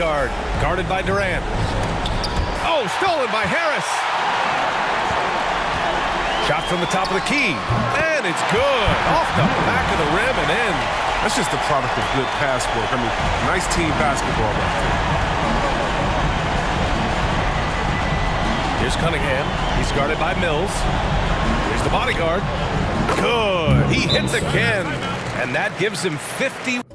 bodyguard, guarded by Durant. Oh, stolen by Harris. Shot from the top of the key, and it's good. Off the back of the rim and in. That's just a product of good pass work. I mean, nice team basketball right there. Here's Cunningham. He's guarded by Mills. Here's the bodyguard. Good. He hits again, and that gives him 50.